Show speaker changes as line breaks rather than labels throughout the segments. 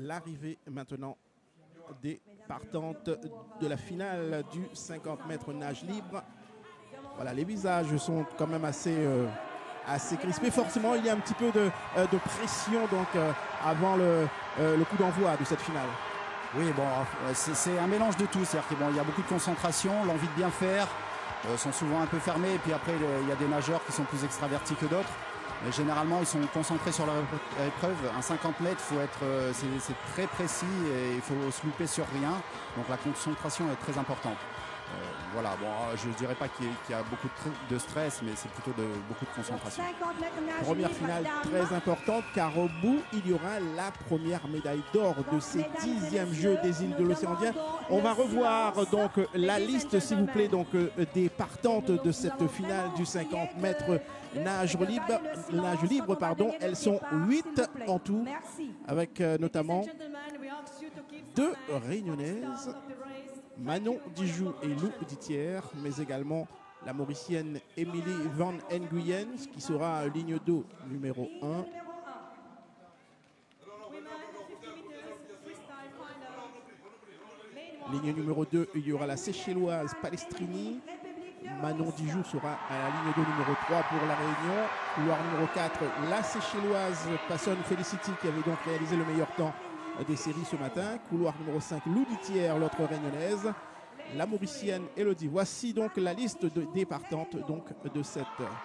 l'arrivée maintenant des partantes de la finale du 50 mètres nage libre. Voilà, les visages sont quand même assez crispés. Forcément, il y a un petit peu de pression donc, avant le coup d'envoi de cette finale.
Oui, bon, c'est un mélange de tout. C'est-à-dire qu'il y a beaucoup de concentration, l'envie de bien faire, sont souvent un peu fermés. Et puis après, il y a des nageurs qui sont plus extravertis que d'autres. Mais généralement, ils sont concentrés sur leur épreuve. Un 50 mètres, c'est très précis et il faut se louper sur rien. Donc la concentration est très importante. Voilà, bon, je ne dirais pas qu'il y a beaucoup de stress, mais c'est plutôt beaucoup de concentration.
Première finale très importante, car au bout, il y aura la première médaille d'or de ces 10e Jeux des îles de l'océan Indien. On va revoir donc la liste, s'il vous plaît, donc, des partantes de cette finale du 50 mètres nage libre. Elles sont 8 en tout, avec notamment 2 réunionnaises, Manon Dijou et Lou Ditière, mais également la Mauricienne Émilie Van Nguyen, qui sera ligne d'eau numéro 1. Ligne numéro 2, il y aura la Seychelloise Palestrini. Manon Dijou sera à la ligne d'eau numéro 3 pour la Réunion. Couloir numéro 4, la Seychelloise Passon Felicity, qui avait donc réalisé le meilleur temps des séries ce matin. Couloir numéro 5, Lou Ditière, l'autre réunionnaise. La Mauricienne Elodie. Voici donc la liste des partantes donc, de cette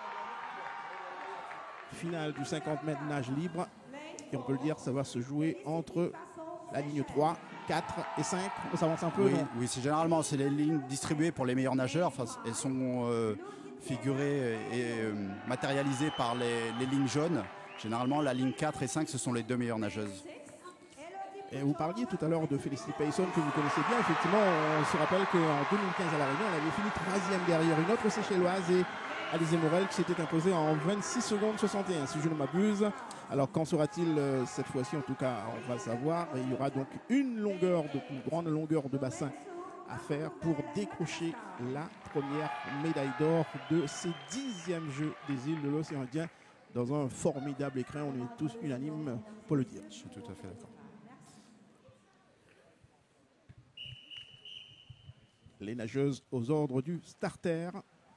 finale du 50 mètres nage libre. Et on peut le dire, ça va se jouer entre la ligne 3, 4 et 5. On s'avance un peu.
Oui, c'est généralement les lignes distribuées pour les meilleurs nageurs. Enfin, elles sont figurées et matérialisées par les lignes jaunes. Généralement, la ligne 4 et 5, ce sont les 2 meilleures nageuses.
Et vous parliez tout à l'heure de Felicity Payson, que vous connaissez bien. Effectivement, on se rappelle qu'en 2015 à la Réunion, elle avait fini 3e derrière une autre Seychelloise et Alizé Morel, qui s'était imposée en 26 secondes 61, si je ne m'abuse. Alors, qu'en sera-t-il cette fois-ci? En tout cas, on va le savoir. Et il y aura donc une grande longueur de bassin à faire pour décrocher la première médaille d'or de ces 10e Jeux des îles de l'océan Indien dans un formidable écrin. On est tous unanimes pour le dire.
Je suis tout à fait d'accord.
Les nageuses aux ordres du starter.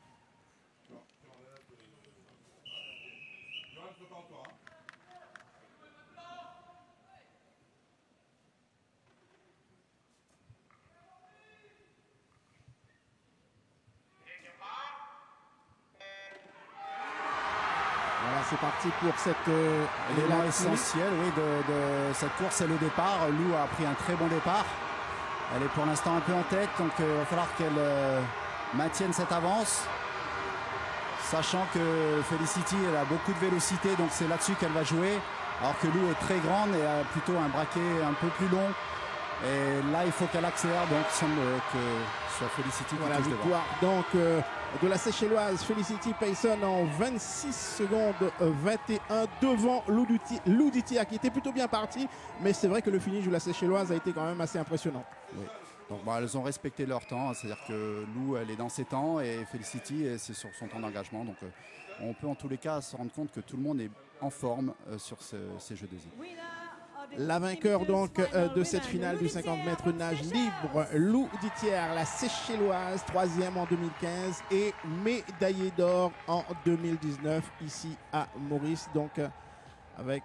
Voilà, c'est parti pour cette
l'élément essentiel de cette course, c'est le départ. Lou a pris un très bon départ. Elle est pour l'instant un peu en tête, donc il va falloir qu'elle maintienne cette avance. Sachant que Felicity, elle a beaucoup de vélocité, donc c'est là-dessus qu'elle va jouer. Alors que Lou est très grande et a plutôt un braquet un peu plus long. Et là, il faut qu'elle accélère, donc il semble que ce soit Felicity qui
voilà, victoire donc de la Seychelloise Felicity Payson en 26 secondes 21 devant Lou Ditière, qui était plutôt bien parti, mais c'est vrai que le finish de la Seychelloise a été quand même assez impressionnant.
Oui. Donc elles ont respecté leur temps, c'est-à-dire que Lou, elle est dans ses temps et Felicity, c'est sur son temps d'engagement. Donc on peut en tous les cas se rendre compte que tout le monde est en forme sur ces Jeux des îles.
La vainqueur donc de cette finale du 50 mètres nage libre, Lou Ditière, la Seychelloise, 3e en 2015 et médaillée d'or en 2019 ici à Maurice. Donc avec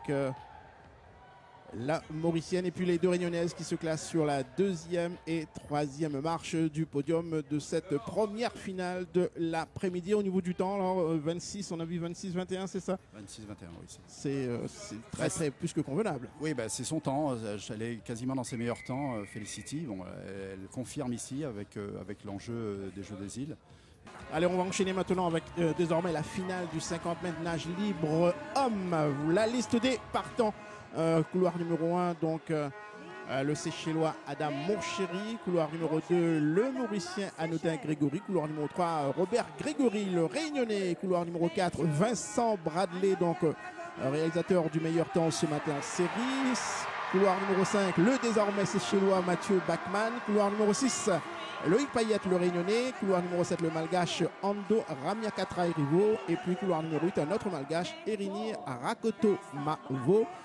la Mauricienne et puis les 2 Réunionnaises qui se classent sur la 2e et 3e marche du podium de cette première finale de l'après-midi. Au niveau du temps, alors 26, on a vu 26-21, c'est ça?
26-21, oui.
C'est très plus que convenable.
Oui, c'est son temps. Elle est quasiment dans ses meilleurs temps, Felicity. Bon, elle confirme ici avec l'enjeu des Jeux des îles.
Allez, on va enchaîner maintenant avec désormais la finale du 50 mètres nage libre homme. La liste des partants. Couloir numéro 1, donc le Seychellois Adam Monchéry. Couloir numéro 2, le Mauricien Anodin Grégory. Couloir numéro 3, Robert Grégory, le Réunionnais. Couloir numéro 4, Vincent Bradley, donc réalisateur du meilleur temps ce matin en série. Couloir numéro 5, le désormais Seychellois Mathieu Bachmann. Couloir numéro 6, Loïc Payette, le Réunionnais. Couloir numéro 7, le Malgache Ando Ramiakatra Erivo. Et puis couloir numéro 8, un autre Malgache, Erini Rakoto Mavo.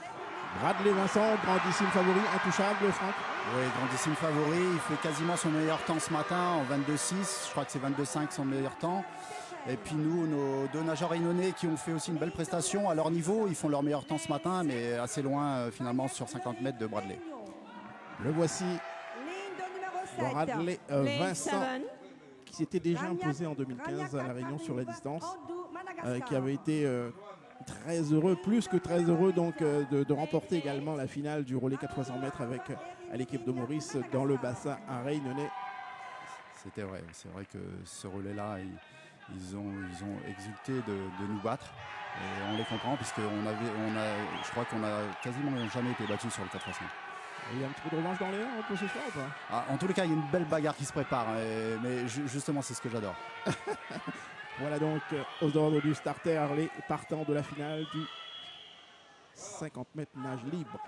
Bradley Vincent, grandissime favori, intouchable, Franck.
Oui, grandissime favori. Il fait quasiment son meilleur temps ce matin en 22,6. Je crois que c'est 22,5 son meilleur temps. Et puis nous, nos deux nageurs réunionnais qui ont fait aussi une belle prestation à leur niveau, ils font leur meilleur temps ce matin, mais assez loin finalement sur 50 mètres de Bradley.
Le voici, Bradley Vincent, qui s'était déjà imposé en 2015 à La Réunion sur la distance, qui avait été très heureux, plus que très heureux donc de remporter également la finale du relais 400 mètres avec à l'équipe de Maurice dans le bassin à Réunionnais.
C'était vrai, c'est vrai que ce relais-là, ils ont exulté de nous battre. Et on les comprend puisque je crois qu'on a quasiment jamais été battu sur le 400.
Il y a un petit peu de revanche dans les airs pour ce soir ou pas?
En tous les cas, il y a une belle bagarre qui se prépare, mais justement, c'est ce que j'adore.
Voilà donc aux ordres du starter, les partants de la finale du 50 mètres nage libre.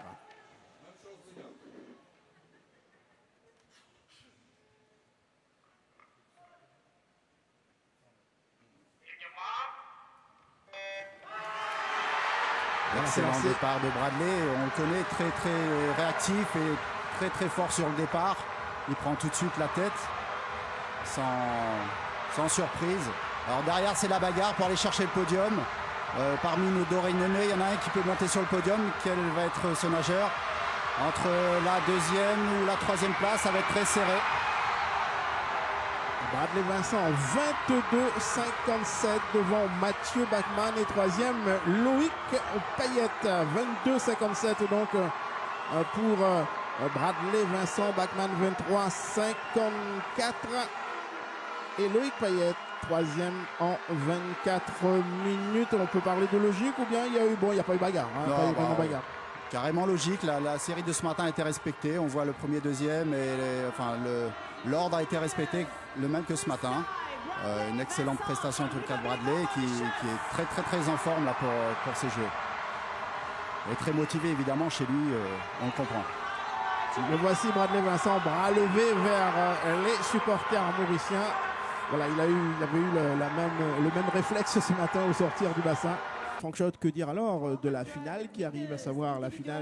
Excellent départ de Bradley, on le connaît très réactif et très fort sur le départ. Il prend tout de suite la tête sans surprise. Alors derrière c'est la bagarre pour aller chercher le podium. Parmi nos deux réunionnais, il y en a un qui peut monter sur le podium. Quel va être ce nageur? Entre la deuxième ou la troisième place, ça va être très serré.
Bradley Vincent 22,57 devant Mathieu Bachmann et troisième Loïc Payette 22,57 donc pour Bradley Vincent, Bachmann 23,54 et Loïc Payette troisième en 24 minutes. On peut parler de logique ou bien il y a eu, bon il n'y a pas eu bagarre, hein,
non,
pas eu vraiment bagarre.
Carrément logique, la série de ce matin a été respectée, on voit le premier, deuxième et l'ordre a été respecté, le même que ce matin. Une excellente prestation en tout cas de Bradley qui est très en forme là pour ces jeux. Et très motivé évidemment chez lui, on le comprend.
Le voici Bradley Vincent, bras levé vers les supporters mauriciens. Voilà, il avait eu le même réflexe ce matin au sortir du bassin. Franck Schott, que dire alors de la finale qui arrive, à savoir la finale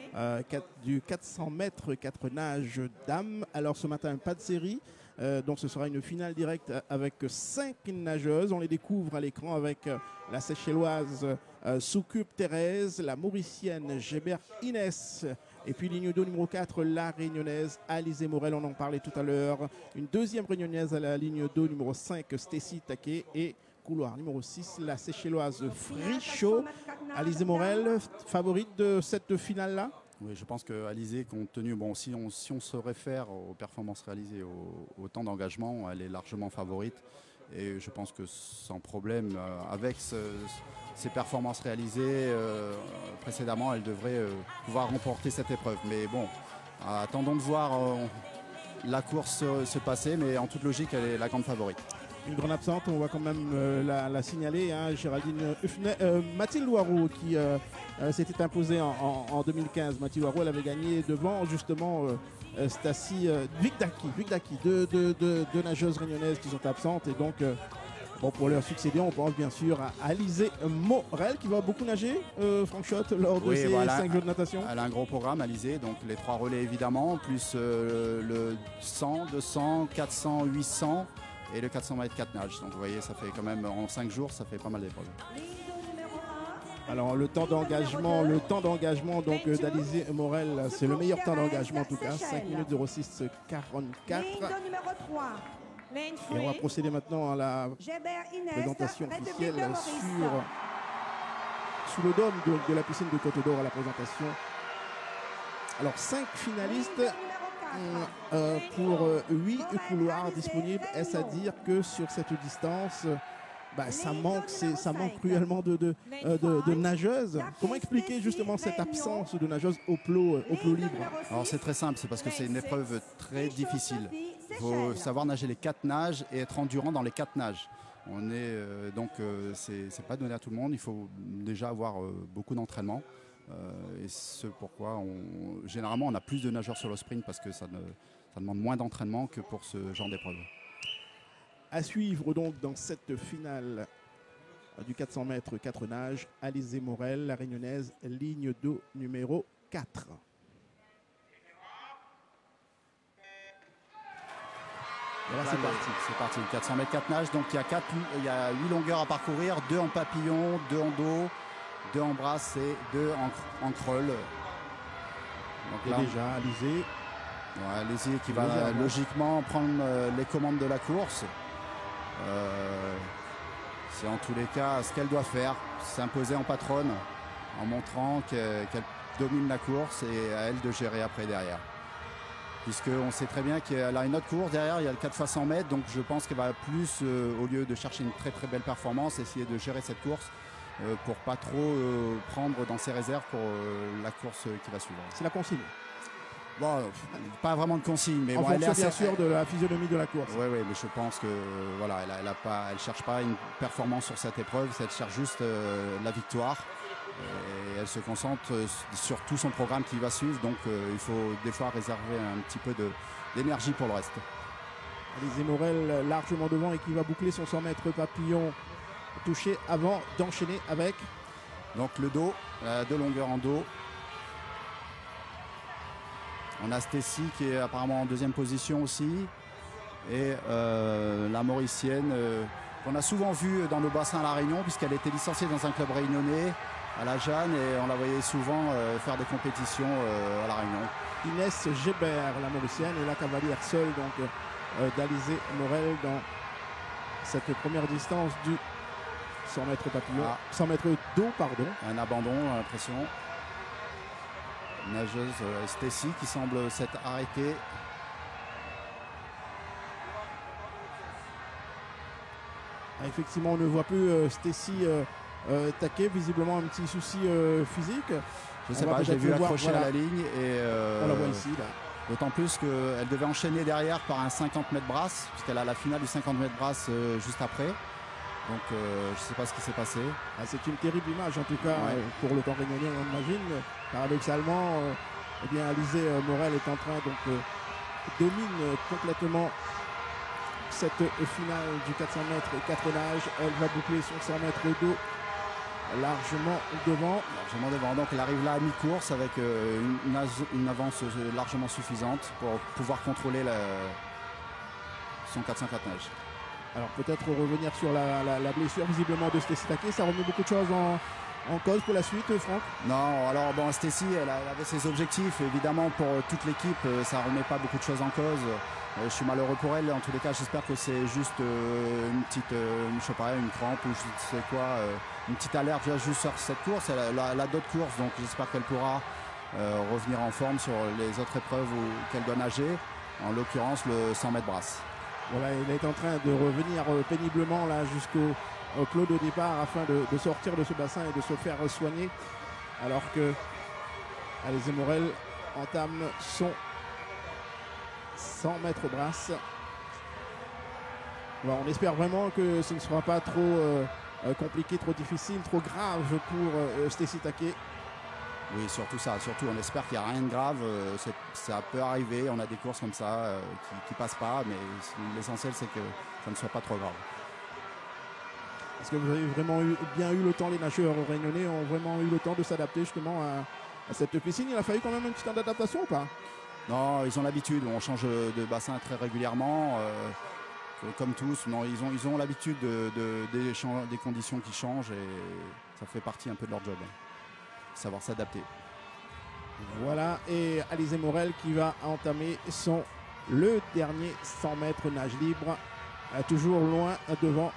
du 400 mètres 4 nages dames. Alors ce matin, pas de série, donc ce sera une finale directe avec 5 nageuses. On les découvre à l'écran avec la Seychelloise Soukup Thérèse, la Mauricienne Gébert Inès, et puis ligne d'eau numéro 4, la Réunionnaise Alizé Morel, on en parlait tout à l'heure. Une deuxième Réunionnaise à la ligne d'eau numéro 5, Stécie Taquet, et couloir numéro 6, la Seychelloise Frichot. Alizé Morel, favorite de cette finale-là?
Oui, je pense qu'Alizé, compte tenu, bon, si on se réfère aux performances réalisées, au temps d'engagement, elle est largement favorite. Et je pense que sans problème, avec ces performances réalisées précédemment, elle devrait pouvoir remporter cette épreuve. Mais bon, attendons de voir la course se passer, mais en toute logique, elle est la grande favorite.
Une grande absente, on va quand même la signaler, hein, Géraldine Huffner, Mathilde Loireau qui s'était imposée en 2015. Mathilde Loireau, elle avait gagné devant justement Stassi Vigdaki, deux nageuses réunionnaises qui sont absentes. Et donc, bon, pour leur succéder, on pense bien sûr à Alizé Morel qui va beaucoup nager, Franck Schott, lors de ces 5 jeux de natation.
Elle a un gros programme, Alizé, donc les 3 relais évidemment, plus le 100, 200, 400, 800. Et le 400 mètres 4 nages. Donc vous voyez, ça fait quand même en 5 jours, ça fait pas mal d'épreuves.
Alors le temps d'engagement donc d'Alizé Morel, c'est le meilleur temps d'engagement en tout cas, 5 minutes 06 44. Et on va procéder maintenant à la présentation officielle sous le dôme de la piscine de Côte d'Or, à la présentation. Alors 5 finalistes pour 8 couloirs disponibles. Est-ce à dire que sur cette distance, ça manque cruellement de nageuses? Comment expliquer justement cette absence de nageuses au plot libre?
Alors c'est très simple, c'est parce que c'est une épreuve très difficile. Il faut savoir nager les 4 nages et être endurant dans les 4 nages. On est c'est pas donné à tout le monde. Il faut déjà avoir beaucoup d'entraînement. Et c'est pourquoi généralement on a plus de nageurs sur le sprint parce que ça demande moins d'entraînement que pour ce genre d'épreuve.
À suivre donc dans cette finale du 400 mètres 4 nages. Alizé Morel, la Réunionnaise, ligne d'eau numéro 4.
Voilà, c'est parti. 400 mètres 4 nages, donc il y a 8 longueurs à parcourir, 2 en papillon, 2 en dos, 2 en brasse et 2 en crawl.
Donc là, déjà Alizé.
Ouais, Alizé qui va logiquement prendre les commandes de la course. C'est en tous les cas ce qu'elle doit faire, s'imposer en patronne, en montrant qu'elle domine la course et à elle de gérer après derrière. Puisqu'on sait très bien qu'elle a une autre course derrière, il y a le 4 x 100 mètres, donc je pense qu'elle va plus, au lieu de chercher une très très belle performance, essayer de gérer cette course pour pas trop prendre dans ses réserves pour la course qui va suivre.
C'est la consigne.
Bon, pas vraiment de consigne, mais
en
bon,
fonction bien sûr de la physionomie de la course.
Oui, mais je pense que voilà, elle cherche pas une performance sur cette épreuve, elle cherche juste la victoire. Et elle se concentre sur tout son programme qui va suivre, donc il faut des fois réserver un petit peu d'énergie pour le reste.
Alizé Morel largement devant et qui va boucler son 100 mètres papillon touché avant d'enchaîner avec
donc le dos, 2 longueurs en dos. On a Stécie qui est apparemment en deuxième position aussi, et la Mauricienne qu'on a souvent vue dans le bassin à La Réunion, puisqu'elle était licenciée dans un club réunionnais à la Jeanne, et on la voyait souvent faire des compétitions à La Réunion.
Inès Gébert, la Mauricienne, et la cavalière seule donc d'Alizé Morel dans cette première distance du 100 mètres papillon, 100 mètres d'eau, pardon.
Un abandon, l'impression. Nageuse Stécie qui semble s'être arrêtée.
Effectivement, on ne voit plus Stécie taquer, visiblement un petit souci physique.
Je ne sais pas, je l'ai vu accrocher à la ligne et
on la voit ici là.
D'autant plus qu'elle devait enchaîner derrière par un 50 mètres brasse, puisqu'elle a la finale du 50 mètres brasse juste après. Donc je ne sais pas ce qui s'est passé.
C'est une terrible image en tout cas pour le temps réunionnais, on imagine. Paradoxalement, eh bien Alizé Morel est en train donc domine complètement cette finale du 400 mètres et 4 nages. Elle va boucler son 100 mètres d'eau largement devant.
Donc elle arrive là à mi-course avec une avance largement suffisante pour pouvoir contrôler son 404 nages.
Alors peut-être revenir sur la blessure visiblement de Stécie Taquet, ça remet beaucoup de choses en cause pour la suite, Franck?
Non, alors bon, Stécie, elle avait ses objectifs, évidemment pour toute l'équipe, ça remet pas beaucoup de choses en cause. Je suis malheureux pour elle, en tous les cas j'espère que c'est juste une petite, je sais pas, une crampe ou je sais quoi, une petite alerte juste sur cette course. Elle a d'autres courses, donc j'espère qu'elle pourra revenir en forme sur les autres épreuves qu'elle doit nager, en l'occurrence le 100 mètres brasse.
Voilà, il est en train de revenir péniblement là jusqu'au clos de départ afin de sortir de ce bassin et de se faire soigner, alors que Alizé Morel entame son 100 mètres brasse. Voilà, on espère vraiment que ce ne sera pas trop compliqué, trop difficile, trop grave pour Stécie Taquet.
Oui, surtout ça. Surtout, on espère qu'il n'y a rien de grave. Ça peut arriver. On a des courses comme ça qui passent pas, mais l'essentiel, c'est que ça ne soit pas trop grave.
Est-ce que vous avez vraiment bien eu le temps, les nageurs réunionnais ont vraiment eu le temps de s'adapter justement à cette piscine? Il a fallu quand même un petit temps d'adaptation ou pas?
Non, ils ont l'habitude. On change de bassin très régulièrement. Comme tous, non, ils ont l'habitude des conditions qui changent et ça fait partie un peu de leur job. Savoir s'adapter.
Voilà, et Alizé Morel qui va entamer le dernier 100 mètres nage libre, toujours loin devant.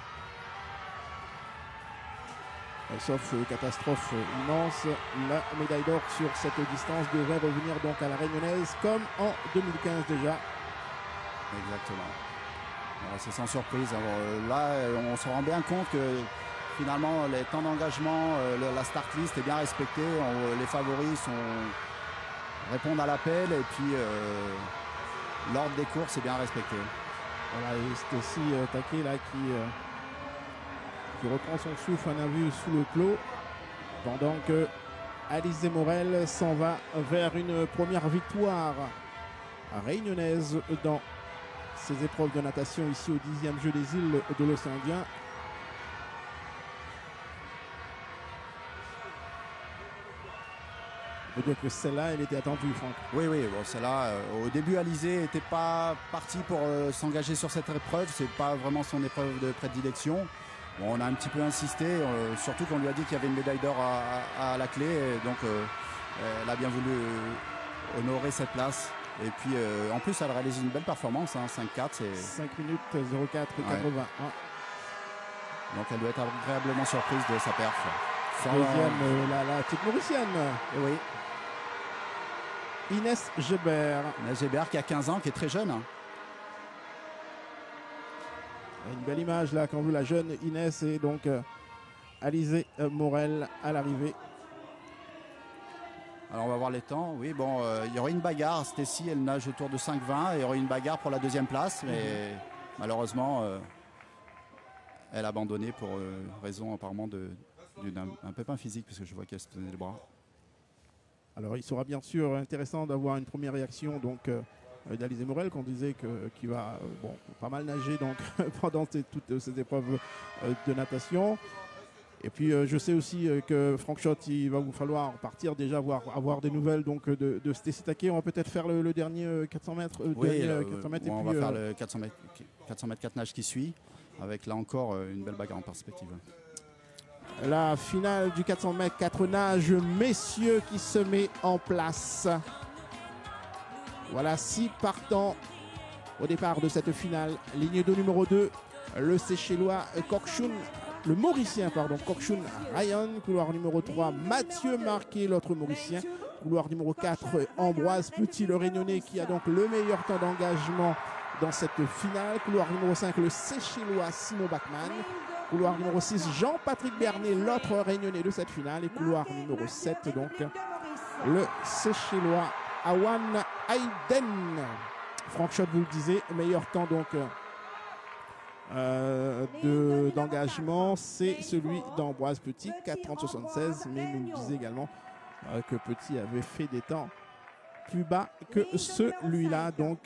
Sauf catastrophe immense, la médaille d'or sur cette distance devrait revenir donc à la Réunionnaise comme en 2015 déjà.
Exactement. C'est sans surprise. Alors, là, on se rend bien compte que finalement, les temps d'engagement, la start list est bien respectée. Les favoris répondent à l'appel et puis l'ordre des courses est bien respecté.
Voilà, et c'est aussi Taquet là qui reprend son souffle, on a vu sous le clos, pendant que Alizé Morel s'en va vers une première victoire réunionnaise dans ces épreuves de natation ici au 10e Jeux des îles de l'Océan Indien. On peut dire que celle-là, elle était attendue, Franck.
Oui, oui, bon, celle-là, au début, Alizé n'était pas parti pour s'engager sur cette épreuve. C'est pas vraiment son épreuve de prédilection. Bon, on a un petit peu insisté, surtout qu'on lui a dit qu'il y avait une médaille d'or à la clé. Et donc, elle a bien voulu honorer cette place. Et puis, en plus, elle réalise une belle performance, hein, 5-4.
5 minutes 04-81. Ouais.
Donc, elle doit être agréablement surprise de sa perf.
Deuxième, la petite mauricienne.
Et oui.
Inès Gebert.
Inès Gebert qui a 15 ans, qui est très jeune. Hein.
Une belle image là quand on veut la jeune Inès et donc Alizé Morel à l'arrivée.
Alors on va voir les temps. Oui, bon, il y aurait une bagarre. Stécie, elle nage autour de 5,20. Il y aurait une bagarre pour la deuxième place, mais malheureusement, elle a abandonné pour raison apparemment d'un pépin physique, parce que je vois qu'elle se tenait le bras.
Alors il sera bien sûr intéressant d'avoir une première réaction donc d'Alizé Morel qu'on disait qu'il va bon, pas mal nager donc, pendant toutes ces épreuves de natation. Et puis je sais aussi que Franck Schott, il va vous falloir partir déjà avoir des nouvelles donc, de Stécie Taquet. On va peut-être faire le dernier 400 mètres.
Oui,
400 mètres
on va faire le 400 mètres 4 nages qui suit, avec là encore une belle bagarre en perspective.
La finale du 400 mètres 4 nages, messieurs, qui se met en place. Voilà 6 partants au départ de cette finale. Ligne de numéro 2, le Seychellois Korkshun, le Mauricien, pardon, Korkshun Ryan. Couloir numéro 3, Mathieu Marquet, l'autre Mauricien. Couloir numéro 4, Ambroise Petit, le Réunionnais, qui a donc le meilleur temps d'engagement dans cette finale. Couloir numéro 5, le Seychellois Simon Bachmann. Couloir numéro 6, Jean-Patrick Bernet, l'autre Réunionnais de cette finale. Et couloir numéro 7, donc, le Seychellois Awan Hayden. Franck Schott, vous le disiez, meilleur temps donc d'engagement, c'est celui d'Ambroise Petit, 4,30,76. Mais il nous disait également que Petit avait fait des temps plus bas que celui-là. Donc,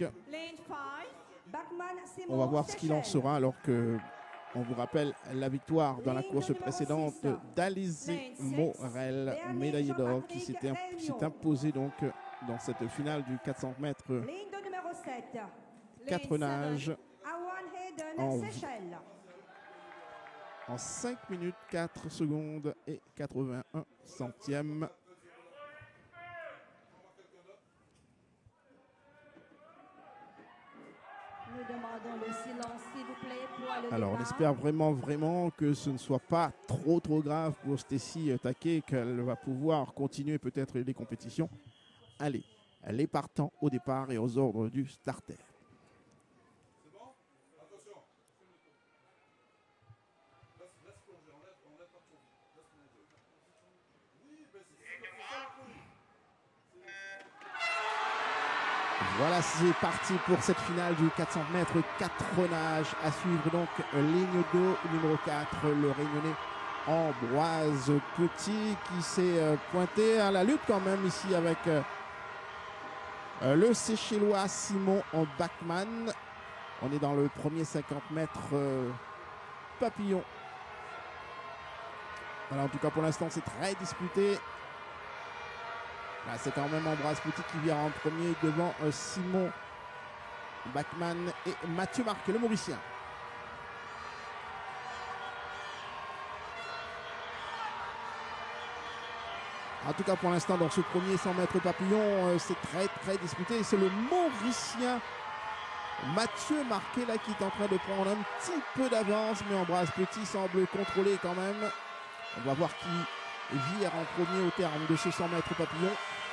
on va voir ce qu'il en sera alors que on vous rappelle la victoire dans la course précédente d'Alizé Morel, médaillé d'or, qui s'est imposé donc dans cette finale du 400 mètres 4 nages en 5 minutes 4 secondes et 81 centièmes.
Nous demandons le silence, s'il vous plaît, pour le
Alors, on
départ.
espère vraiment que ce ne soit pas trop grave pour Stécie Taquet, qu'elle va pouvoir continuer peut-être les compétitions. Allez, les partants au départ et aux ordres du starter. Voilà, c'est parti pour cette finale du 400 mètres 4 nages. À suivre donc ligne 2, numéro 4, le Réunionnais Ambroise Petit qui s'est pointé à la lutte quand même ici avec le Seychellois Simon Bachmann. On est dans le premier 50 mètres papillon. Voilà, en tout cas pour l'instant c'est très disputé. Là, c'est quand même Ambroise Petit qui vient en premier devant Simon Bachmann et Mathieu Marquet, le Mauricien. En tout cas, pour l'instant, dans ce premier 100 mètres papillon, c'est très disputé. C'est le Mauricien Mathieu Marquet là qui est en train de prendre un petit peu d'avance, mais Ambroise Petit semble contrôler quand même. On va voir qui vire en premier au terme de ce 100 mètres papillon.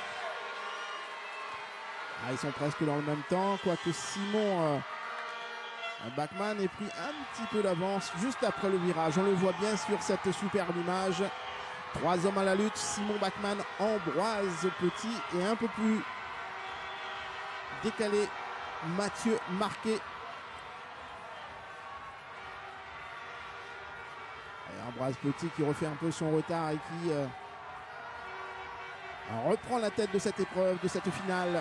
Ah, ils sont presque dans le même temps, quoique Simon Bachmann ait pris un petit peu d'avance juste après le virage. On le voit bien sur cette superbe image. 3 hommes à la lutte, Simon Bachmann, Ambroise Petit et un peu plus décalé, Mathieu Marquet. Et Ambroise Petit qui refait un peu son retard et qui reprend la tête de cette épreuve, de cette finale.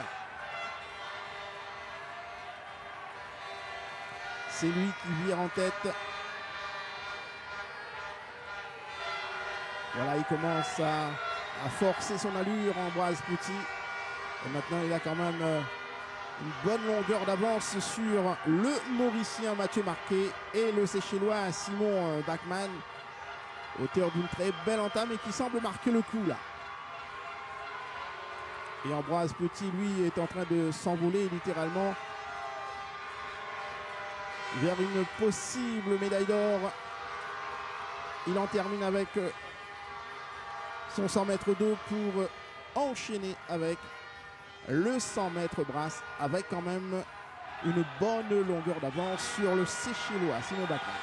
C'est lui qui vire en tête. Voilà, il commence à a forcé son allure, Ambroise Petit. Et maintenant, il a quand même une bonne longueur d'avance sur le Mauricien Mathieu Marquet et le Seychellois Simon Bachmann, auteur d'une très belle entame et qui semble marquer le coup là. Et Ambroise Petit, lui, est en train de s'envoler littéralement vers une possible médaille d'or. Il en termine avec son 100 mètres d'eau pour enchaîner avec le 100 mètres brasse, avec quand même une bonne longueur d'avance sur le Seychellois Simon Bachmann.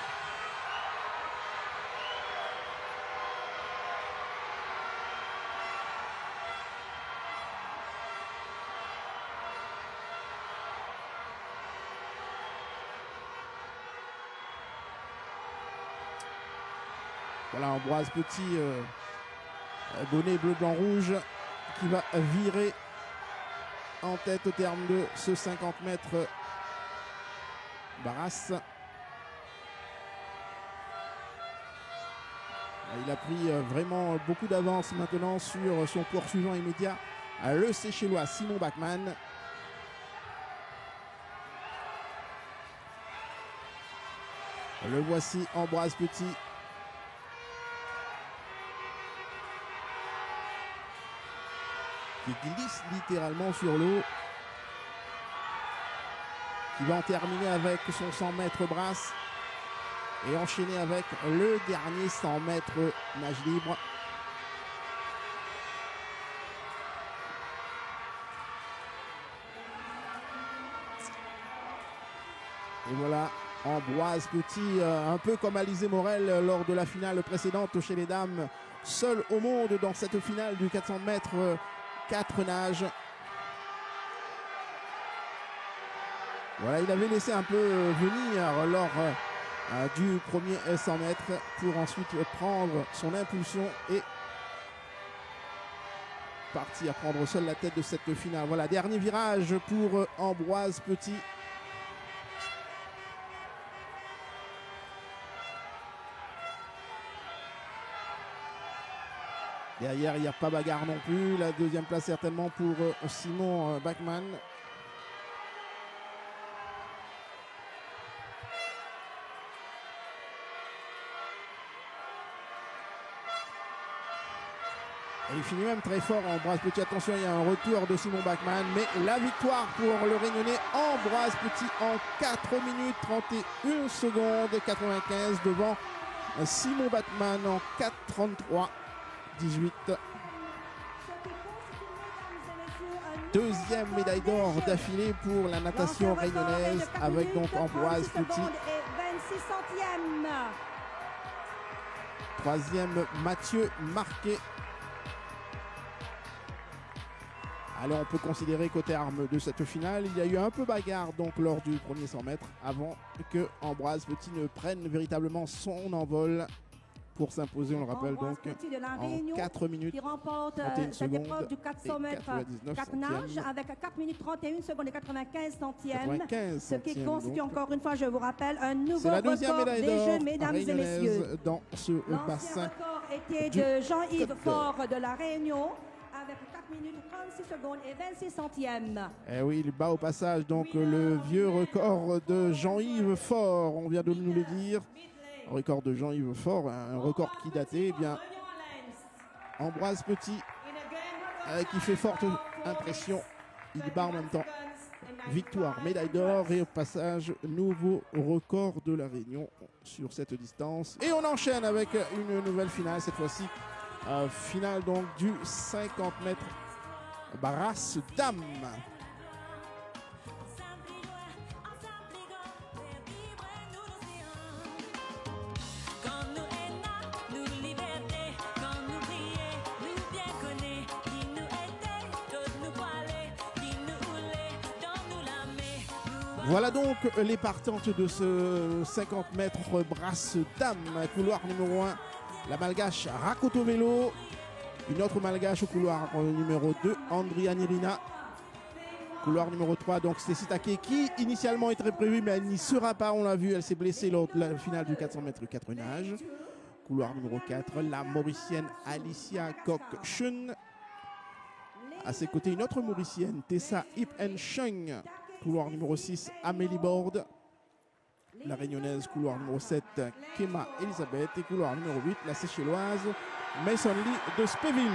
Voilà Ambroise Petit, bonnet bleu, blanc, rouge, qui va virer en tête au terme de ce 50 mètres brasse. Il a pris vraiment beaucoup d'avance maintenant sur son poursuivant immédiat, le Seychellois Simon Bachmann. Le voici Ambroise Petit. Qui glisse littéralement sur l'eau, qui va en terminer avec son 100 mètres brasse et enchaîner avec le dernier 100 mètres nage libre. Et voilà Ambroise Petit, un peu comme Alizé Morel lors de la finale précédente chez les dames, seul au monde dans cette finale du 400 mètres 4 nages. Voilà, il avait laissé un peu venir lors du premier 100 mètres pour ensuite prendre son impulsion et partir prendre seul la tête de cette finale. Voilà, dernier virage pour Ambroise Petit. Derrière, il n'y a pas bagarre non plus. La deuxième place certainement pour Simon Bachmann. Et il finit même très fort Ambroise Petit. Attention, il y a un retour de Simon Bachmann. Mais la victoire pour le Réunionnais Ambroise Petit en 4 minutes 31 secondes 95 devant Simon Bachmann en 4:33. 18. Deuxième médaille d'or d'affilée pour la natation réunionnaise avec donc Ambroise Petit. Troisième Mathieu Marquet. Alors on peut considérer qu'au terme de cette finale, il y a eu un peu bagarre donc lors du premier 100 mètres avant que Ambroise Petit ne prenne véritablement son envol pour s'imposer, on le rappelle donc, en 4 minutes
qui remporte
31
cette
secondes
épreuve du 400 mètres 4 nages avec 4 minutes 31 secondes et 95 centièmes. Ce qui constitue
donc,
encore une fois, je vous rappelle, un nouveau
c'est la deuxième
record
médaille
des
d'or
Jeux, mesdames et messieurs.
dans ce bassin.
L'ancien record était de Jean-Yves Faure de la Réunion avec 4 minutes 36 secondes et 26 centièmes.
Et oui, il bat au passage donc le vieux record de Jean-Yves Faure, on vient de nous le dire. Record de Jean-Yves Faure, un record qui datait, eh bien, Ambroise Petit, qui fait forte impression, il bat en même temps victoire, médaille d'or et au passage nouveau record de la Réunion sur cette distance. Et on enchaîne avec une nouvelle finale, cette fois-ci, finale donc du 50 mètres brasse dame. Voilà donc les partantes de ce 50 mètres brasse dame, couloir numéro 1, la malgache Rakoto Velo, une autre malgache au couloir numéro 2, Andria Nirina, couloir numéro 3, donc Stécie Taquet qui initialement était prévue mais elle n'y sera pas, on l'a vu, elle s'est blessée lors de la finale du 400 mètres 4 nages. couloir numéro 4, la Mauricienne Alicia Kok-Shun. À ses côtés, une autre Mauricienne, Tessa Ip Sheng. Couloir numéro 6, Amélie Borde. La Réunionnaise, couloir numéro 7, Kema Elisabeth. Et couloir numéro 8, la Séchelloise, Mason Lee de Spéville.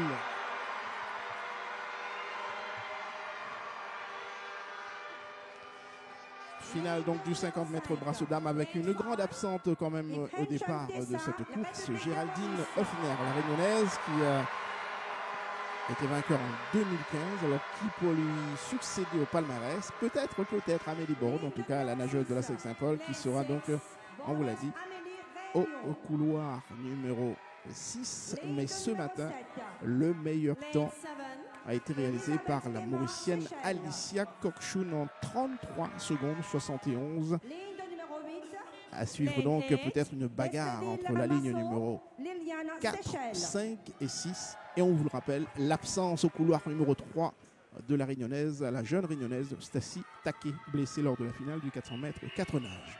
Finale donc du 50 mètres brasse aux dames avec une grande absente quand même au départ de cette course, Géraldine Hoffner, la Réunionnaise, qui était vainqueur en 2015. Alors qui peut lui succéder au palmarès? Peut-être Amélie Borde, en tout cas la nageuse de la Saint-Paul, qui sera donc, on vous l'a dit, au couloir numéro 6. Mais ce matin, le meilleur temps a été réalisé par la Mauricienne Alicia Kok-Shun en 33 secondes 71. À suivre donc peut-être une bagarre entre la ligne numéro 4, 5 et 6. Et on vous le rappelle, l'absence au couloir numéro 3 de la Réunionnaise, la jeune Réunionnaise Stacy Taquet, blessée lors de la finale du 400 mètres 4 nages.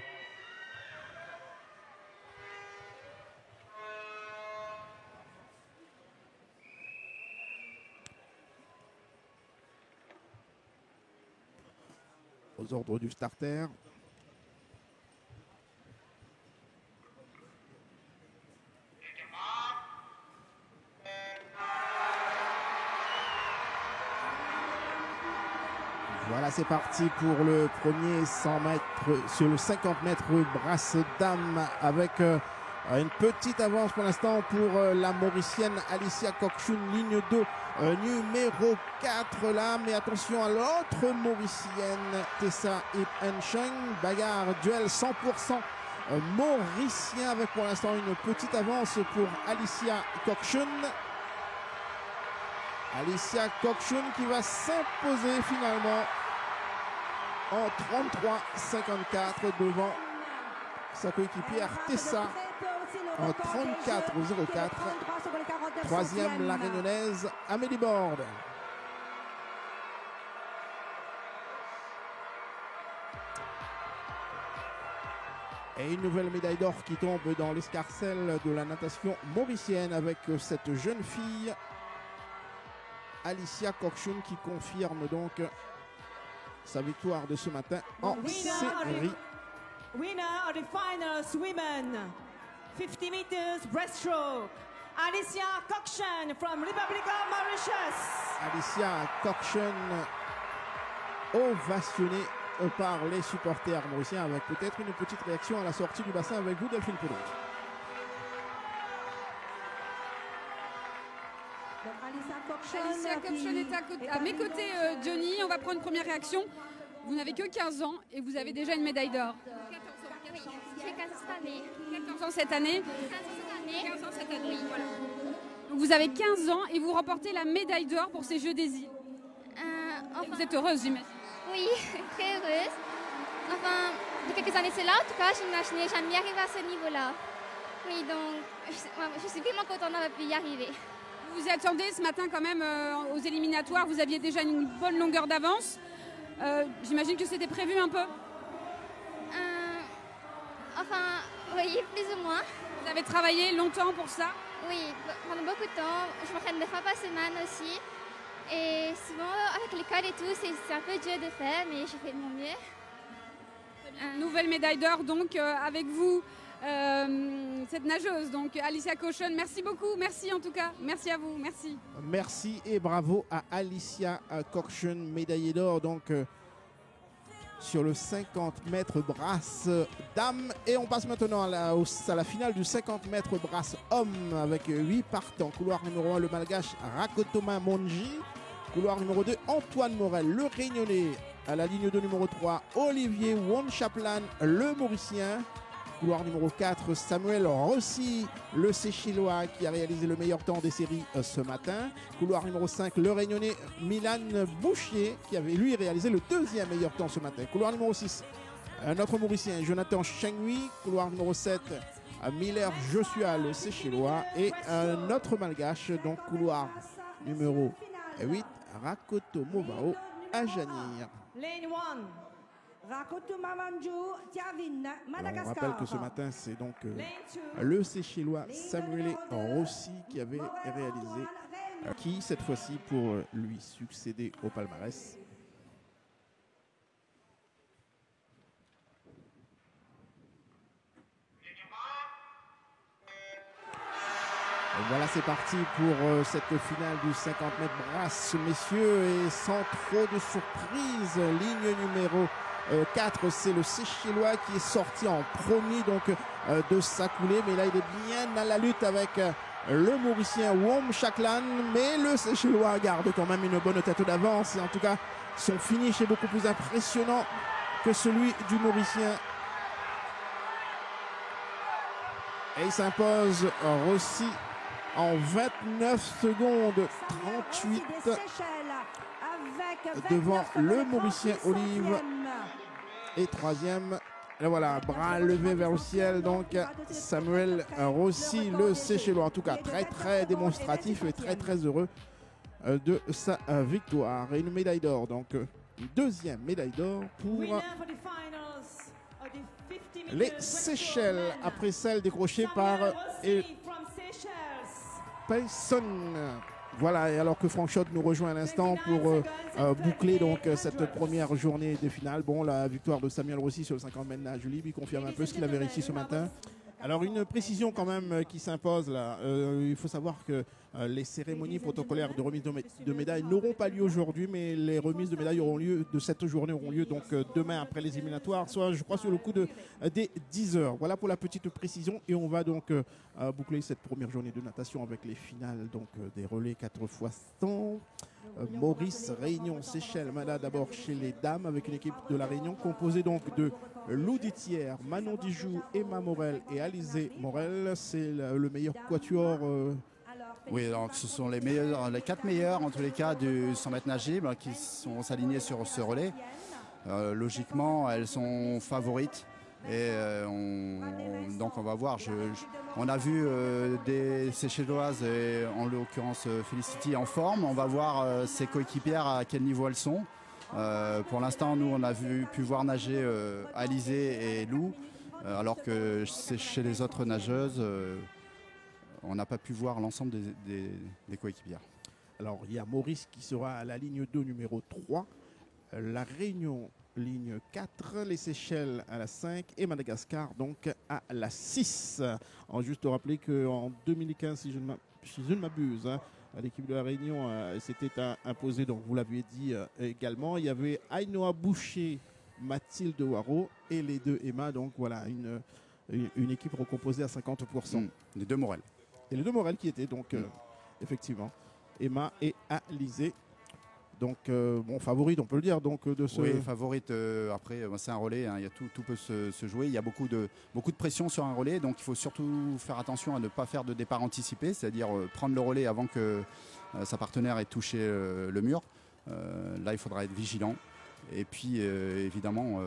Aux ordres du starter. Voilà, c'est parti pour le premier 100 mètres sur le 50 mètres brasse dame avec une petite avance pour l'instant pour la Mauricienne Alicia Kok-Shun, ligne 2, numéro 4 là. Mais attention à l'autre Mauricienne, Tessa Ip Sheng. Bagarre, duel 100% mauricien avec pour l'instant une petite avance pour Alicia Kok-Shun. Alicia Kok-Shun qui va s'imposer finalement en 33-54 devant sa coéquipière Tessa en 34-04. Troisième, la Réunionnaise Amélie Borde. Et une nouvelle médaille d'or qui tombe dans l'escarcelle de la natation mauricienne avec cette jeune fille Alicia Kok-Shun qui confirme donc sa victoire de ce matin en série.
Winner of the finals women 50 meters breaststroke, Alicia Kok-Shun from Republic of Mauritius.
Alicia Kok-Shun ovationnée par les supporters mauriciens avec peut-être une petite réaction à la sortie du bassin avec vous, Delphine Poulon.
Alicia Kok-Shun est à mes côtés, Johnny. On va prendre une première réaction. Vous n'avez que 15 ans et vous avez déjà une médaille d'or.
14 ans. J'ai 15 cette année.
14 ans cette année.
15 ans cette année.
Oui, voilà. Donc vous avez 15 ans et vous remportez la médaille d'or pour ces Jeux des îles. Vous êtes heureuse, j'imagine.
Oui, très heureuse. Enfin, de quelques années cela, en tout cas, je n'ai jamais arrivé à ce niveau-là. Oui, donc je suis vraiment contente d'avoir pu y arriver.
Vous vous y attendez ce matin quand même aux éliminatoires. Vous aviez déjà une bonne longueur d'avance. J'imagine que c'était prévu un peu.
Enfin, oui, plus ou moins.
Vous avez travaillé longtemps pour ça?
Oui, pendant beaucoup de temps. Je m'entraîne 2 fois par semaine aussi. Et souvent, avec l'école et tout, c'est un peu dur de faire, mais je fais de mon mieux.
Nouvelle médaille d'or donc avec vous, cette nageuse, donc Alicia Kok-Shun. Merci beaucoup, merci en tout cas, merci à vous, merci.
Merci et bravo à Alicia Kok-Shun, médaillée d'or donc sur le 50 mètres brasse dame. Et on passe maintenant à la finale du 50 mètres brasse homme avec 8 partants. Couloir numéro 1, le malgache Rakotoma Monji. Couloir numéro 2, Antoine Morel, le Réunionnais. À la ligne 2, numéro 3, Olivier Wonchaplan, le Mauricien. Couloir numéro 4, Samuel Rossi, le Séchellois qui a réalisé le meilleur temps des séries ce matin. Couloir numéro 5, le Réunionnais Milan Bouchier qui avait lui réalisé le 2e meilleur temps ce matin. Couloir numéro 6, notre Mauricien Jonathan Chengui. Couloir numéro 7, Miller Joshua, le Séchellois. Et notre Malgache, donc couloir numéro 8, Rakoto Movao à Janir.
Lane 1,
Alors, on rappelle que ce matin, c'est donc le Seychellois Samuel Rossi qui avait réalisé, qui cette fois-ci pour lui succéder au palmarès. Voilà, c'est parti pour cette finale du 50 mètres brasse, messieurs, et sans trop de surprise. Ligne numéro 4, c'est le Seychellois qui est sorti en premier donc de sa coulée, mais là il est bien à la lutte avec le Mauricien Wom Chaklan, mais le Seychellois garde quand même une bonne tête d'avance, et en tout cas son finish est beaucoup plus impressionnant que celui du Mauricien. Et il s'impose Rossi en 29 secondes 38 devant le Mauricien Olive. Et troisième, et voilà, bras levé vers le ciel, donc Samuel Rossi, le Seychellois, en tout cas très démonstratif et très heureux de sa victoire. Et une médaille d'or, donc une deuxième médaille d'or pour les Seychelles, après celle décrochée par Payson. Voilà, et alors que Franck Schott nous rejoint à l'instant pour boucler donc cette première journée des finales. Bon, la victoire de Samuel Rossi sur le 50 mètres nage libre, il confirme un peu ce qu'il avait réussi ce matin. Alors une précision quand même qui s'impose là, il faut savoir que les cérémonies protocolaires de remise de médailles n'auront pas lieu aujourd'hui, mais les remises de médailles auront lieu de cette journée auront lieu donc demain après les éliminatoires, soit je crois sur le coup des 10 heures. Voilà pour la petite précision, et on va donc boucler cette première journée de natation avec les finales donc des relais 4 x 100. Maurice, Réunion, Seychelles, Mada d'abord chez les dames avec une équipe de la Réunion composée donc de Lou Ditière, Manon Dijoux, Emma Morel et Alizé Morel. C'est le meilleur quatuor.
Oui, donc ce sont les 4 meilleurs en tous les cas du 100 mètres nage libre qui sont s'alignés sur ce relais. Logiquement, elles sont favorites. Et donc on va voir, on a vu des Seychelloises, et en l'occurrence Felicity en forme. On va voir ses coéquipières à quel niveau elles sont. Pour l'instant, nous on a pu voir nager Alizé et Lou, alors que chez les autres nageuses, on n'a pas pu voir l'ensemble des coéquipières.
Alors il y a Maurice qui sera à la ligne 2 numéro 3, la Réunion ligne 4, les Seychelles à la 5 et Madagascar donc à la 6. Alors, juste rappeler qu'en 2015, si je ne m'abuse, hein, l'équipe de la Réunion s'était imposée, donc vous l'aviez dit également. Il y avait Ainoa Boucher, Mathilde Waro et les deux Emma. Donc voilà, une équipe recomposée à 50%.
Les deux Morel.
Et les deux Morel qui étaient donc effectivement Emma et Alizé. Donc, bon, favorite, on peut le dire. Donc, de ce...
Oui, favorite. Après, c'est un relais. Hein, tout peut se jouer. Il y a beaucoup de pression sur un relais. Donc, il faut surtout faire attention à ne pas faire de départ anticipé. C'est-à-dire prendre le relais avant que sa partenaire ait touché le mur. Là, il faudra être vigilant. Et puis, évidemment,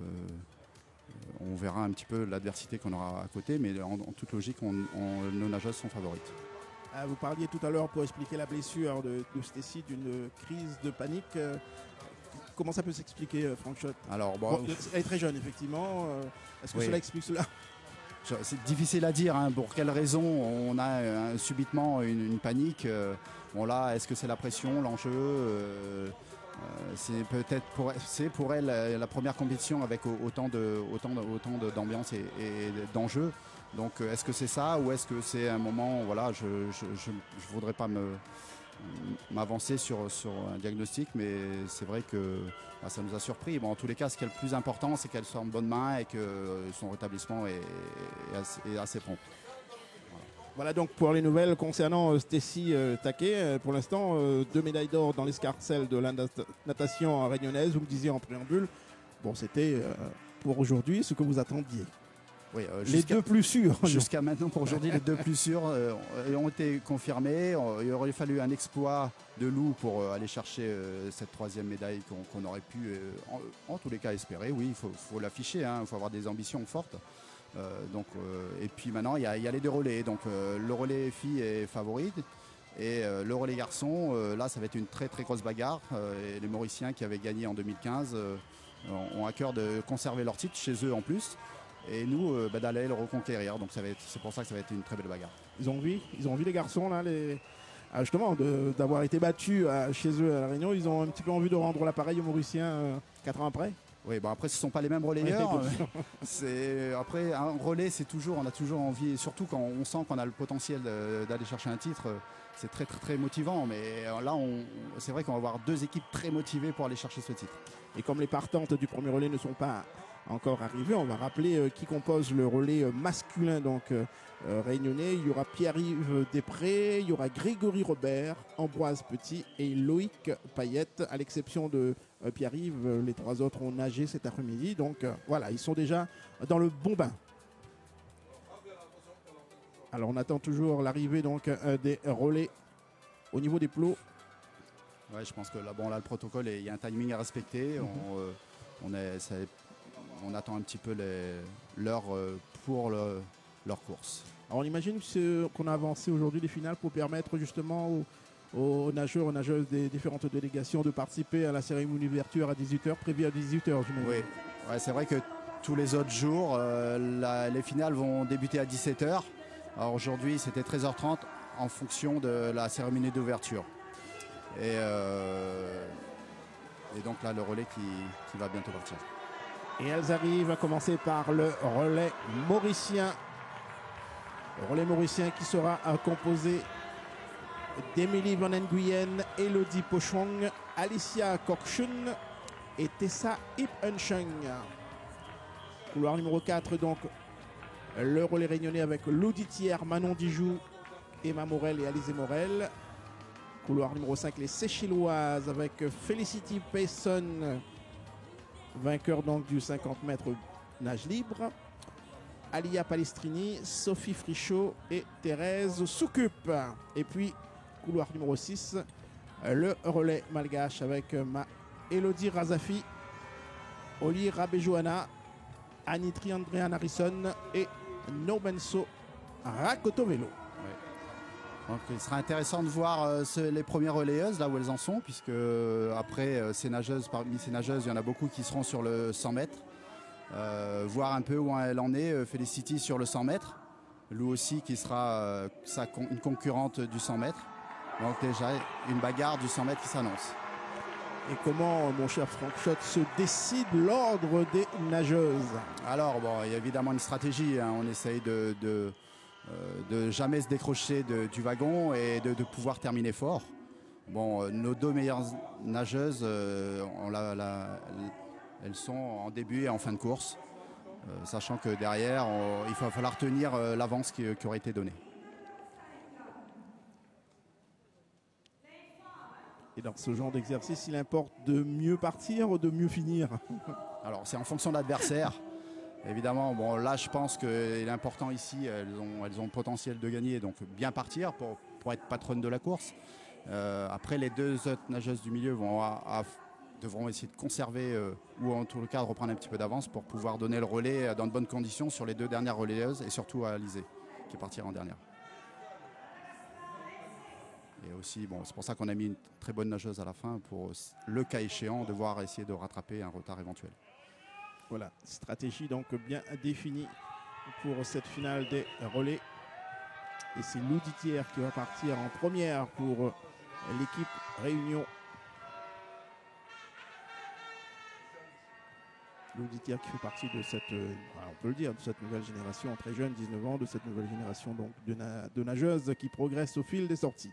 on verra un petit peu l'adversité qu'on aura à côté. Mais en toute logique, nos nageuses sont favorites.
Vous parliez tout à l'heure, pour expliquer la blessure de Stacy, d'une crise de panique. Comment ça peut s'expliquer, Franck Schott?
Alors,
elle est très jeune, effectivement. Est-ce que cela explique cela?
C'est difficile à dire. Hein. Pour quelle raison on a subitement une panique? Bon là, est-ce que c'est la pression, l'enjeu? C'est peut-être pour elle la première compétition avec autant d'ambiance et d'enjeux. Donc est-ce que c'est ça, ou est-ce que c'est un moment, voilà, je ne voudrais pas m'avancer sur un diagnostic, mais c'est vrai que ça nous a surpris. Bon, en tous les cas, ce qui est le plus important, c'est qu'elle soit en bonne main et que son rétablissement est assez prompt.
Voilà donc pour les nouvelles concernant Stacy Taquet. Pour l'instant, 2 médailles d'or dans l'escarcelle de la natation réunionnaise. Vous me disiez en préambule, bon, c'était pour aujourd'hui ce que vous attendiez.
Oui,
les deux plus sûrs.
Jusqu'à maintenant, pour aujourd'hui, les deux plus sûrs ont été confirmés. Il aurait fallu un exploit de Lou pour aller chercher cette 3e médaille qu'on aurait pu, en tous les cas, espérer. Oui, il faut l'afficher, hein, il faut avoir des ambitions fortes. Et puis maintenant, il y a les deux relais. Donc le relais filles est favorite. Et le relais garçon, là, ça va être une très grosse bagarre. Et les Mauriciens qui avaient gagné en 2015 ont à cœur de conserver leur titre chez eux en plus. Et nous, d'aller le reconquérir. Donc c'est pour ça que ça va être une très belle bagarre.
Ils ont envie les garçons là, justement d'avoir été battus chez eux à La Réunion. Ils ont un petit peu envie de rendre l'appareil aux Mauriciens 4 ans après.
Oui, bon après ce ne sont pas les mêmes relayeurs.
Oui,
après un relais, on a toujours envie, surtout quand on sent qu'on a le potentiel d'aller chercher un titre, c'est très très très motivant. Mais là, c'est vrai qu'on va avoir 2 équipes très motivées pour aller chercher ce titre.
Et comme les partantes du premier relais ne sont pas encore arrivées, on va rappeler qui compose le relais masculin donc réunionnais. Il y aura Pierre-Yves Després, il y aura Grégory Robert, Ambroise Petit et Loïc Payette. À l'exception de Pierre-Yves, les 3 autres ont nagé cet après-midi. Donc voilà, ils sont déjà dans le bon bain. Alors on attend toujours l'arrivée donc des relais au niveau des plots.
Ouais, je pense que là, le protocole, il y a un timing à respecter. On attend un petit peu l'heure pour leur course.
Alors on imagine qu'on a avancé aujourd'hui les finales pour permettre justement aux nageurs, aux nageuses des différentes délégations de participer à la cérémonie d'ouverture à 18h, prévue à 18h, j'imagine.
Oui, ouais, c'est vrai que tous les autres jours, les finales vont débuter à 17h. Alors aujourd'hui, c'était 13h30 en fonction de la cérémonie d'ouverture. Et donc là, le relais qui va bientôt partir.
Et elles arrivent à commencer par le relais mauricien. Le relais mauricien qui sera composé d'Emilie Van Nguyen, Elodie Pochong, Alicia Kokchun et Tessa Ip-Uncheng. Couloir numéro 4, donc le relais réunionnais avec l'auditière Manon Dijoux, Emma Morel et Alizé Morel. Couloir numéro 5, les Seychelloises avec Felicity Payson, vainqueur donc du 50 mètres nage libre. Alia Palestrini, Sophie Frichot et Thérèse Soukup. Et puis, couloir numéro 6, le relais malgache avec Elodie Razafi, Oli Rabejoana, Anitri Andréan Harrison et Nobenso Rakotovelo.
Donc, il sera intéressant de voir les premières relayeuses là où elles en sont, puisque après parmi ces nageuses, il y en a beaucoup qui seront sur le 100 mètres. Voir un peu où elle en est. Felicity sur le 100 mètres. Lou aussi qui sera une concurrente du 100 mètres. Donc déjà une bagarre du 100 mètres qui s'annonce.
Et comment, mon cher Franck Schott, se décide l'ordre des nageuses?
Alors bon, il y a évidemment une stratégie. Hein. On essaye de jamais se décrocher du wagon et de pouvoir terminer fort. Bon, nos 2 meilleures nageuses, elles sont en début et en fin de course, sachant que derrière, il va falloir tenir l'avance qui aurait été donnée.
Et dans ce genre d'exercice, il importe de mieux partir ou de mieux finir?
Alors, c'est en fonction de l'adversaire. Évidemment, bon, là, je pense que l'important ici, elles ont le potentiel de gagner, donc bien partir pour être patronne de la course. Après, les 2 autres nageuses du milieu devront essayer de conserver ou en tout cas de reprendre un petit peu d'avance pour pouvoir donner le relais dans de bonnes conditions sur les 2 dernières relayeuses et surtout à Alizé qui partira en dernière. Et aussi, bon, c'est pour ça qu'on a mis une très bonne nageuse à la fin pour le cas échéant devoir essayer de rattraper un retard éventuel.
Voilà, stratégie donc bien définie pour cette finale des relais. Et c'est l'auditière qui va partir en première pour l'équipe Réunion. L'auditière qui fait partie de cette, on peut le dire, de cette nouvelle génération très jeune, 19 ans, de cette nouvelle génération donc de nageuses qui progressent au fil des sorties.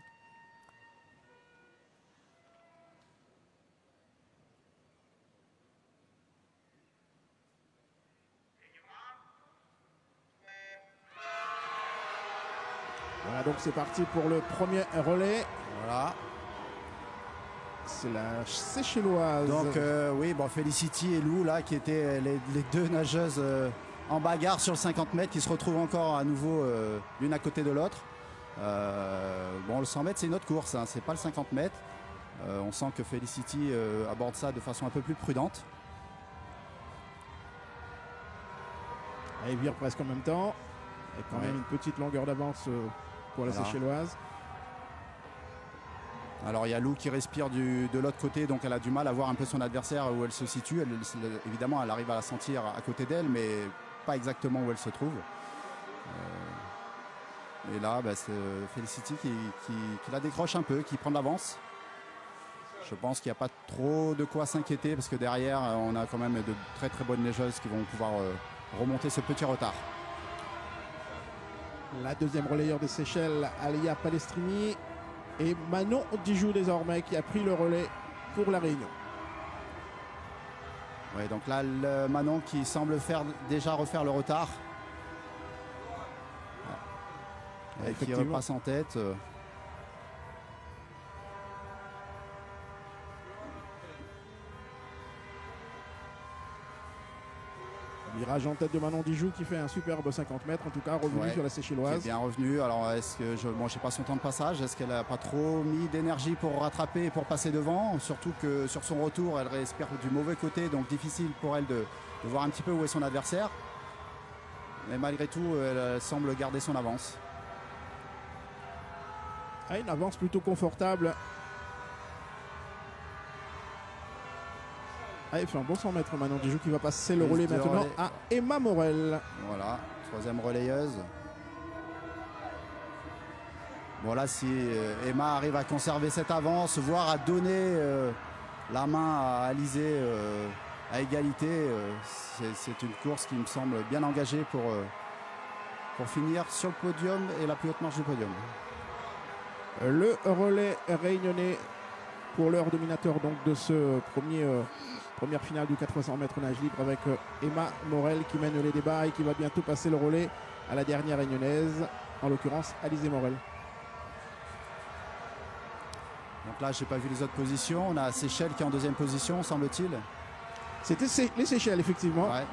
Voilà, donc c'est parti pour le premier relais.
Voilà.
C'est la Seychelloise.
Donc oui, bon, Felicity et Lou là qui étaient les 2 nageuses en bagarre sur le 50 mètres qui se retrouvent encore à nouveau l'une à côté de l'autre. Bon, le 100 mètres c'est une autre course, hein, c'est pas le 50 mètres. On sent que Felicity aborde ça de façon un peu plus prudente.
Elle vire presque en même temps. Et quand même une petite longueur d'avance pour la Seychelloise.
Alors il y a Lou qui respire de l'autre côté, donc elle a du mal à voir un peu son adversaire où elle se situe. Évidemment, elle arrive à la sentir à côté d'elle, mais pas exactement où elle se trouve. Et là, c'est Felicity qui la décroche un peu, qui prend de l'avance. Je pense qu'il n'y a pas trop de quoi s'inquiéter parce que derrière, on a quand même de très très bonnes neigeuses qui vont pouvoir remonter ce petit retard.
La deuxième relayeur des Seychelles, Alia Palestrini, et Manon Dijou désormais qui a pris le relais pour la Réunion.
Ouais, donc là, Manon qui semble déjà refaire le retard. Ouais. Et qui repasse en tête.
Virage en tête de Manon Dijou qui fait un superbe 50 mètres, en tout cas revenu sur la Seychelloise.
Qui est bien revenu. Alors est-ce que je n'ai pas son temps de passage, est-ce qu'elle n'a pas trop mis d'énergie pour rattraper et pour passer devant? Surtout que sur son retour, elle respire du mauvais côté, donc difficile pour elle de voir un petit peu où est son adversaire. Mais malgré tout, elle semble garder son avance.
Ah, une avance plutôt confortable. Ah, il fait un bon 100 mètres Manon Dijou qui va passer le relais maintenant à Emma Morel.
Voilà, troisième relayeuse. Bon là, si Emma arrive à conserver cette avance, voire à donner la main à Alizé à égalité, c'est une course qui me semble bien engagée pour finir sur le podium et la plus haute marche du podium.
Le relais réunionnais pour l'heure dominateur donc de ce première finale du 400 mètres nage libre avec Emma Morel qui mène les débats et qui va bientôt passer le relais à la dernière réunionnaise, en l'occurrence Alizé Morel.
Donc là, j'ai pas vu les autres positions. On a Seychelles qui est en deuxième position, semble-t-il.
C'était les Seychelles, effectivement.
Ouais.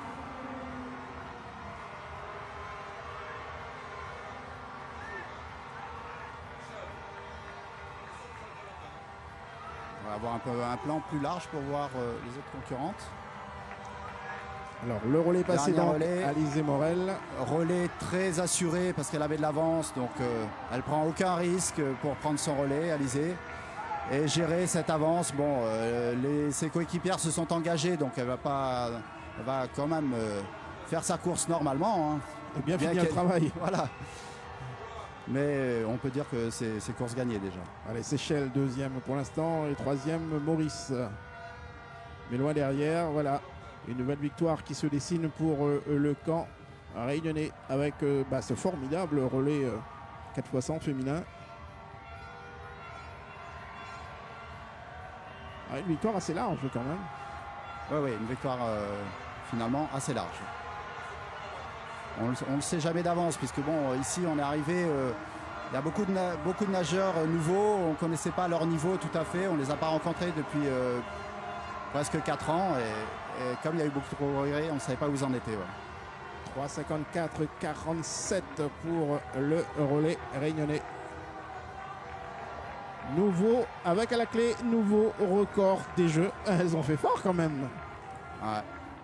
On va avoir un plan plus large pour voir les autres concurrentes.
Alors le relais passé dans Alizé Morel.
Relais très assuré parce qu'elle avait de l'avance, donc elle prend aucun risque pour prendre son relais, Alizé, et gérer cette avance. Bon, ses coéquipières se sont engagées, donc elle va quand même faire sa course normalement. Hein.
Et bien finir le travail.
Voilà. Mais on peut dire que c'est course gagnée déjà.
Allez, Seychelles deuxième pour l'instant et troisième Maurice. Mais loin derrière, voilà. Une nouvelle victoire qui se dessine pour le camp réunionnais avec ce formidable relais 4x100 féminin. Ah, une victoire assez large quand même.
Oui, une victoire finalement assez large. On ne le sait jamais d'avance puisque bon, ici on est arrivé, il y a beaucoup de nageurs nouveaux, on ne connaissait pas leur niveau tout à fait, on ne les a pas rencontrés depuis presque 4 ans et comme il y a eu beaucoup de progrès, on ne savait pas où ils en étaient. Ouais.
3,54,47 pour le relais réunionnais. Nouveau, avec à la clé, nouveau record des Jeux. Elles ont fait fort quand même.
Ouais.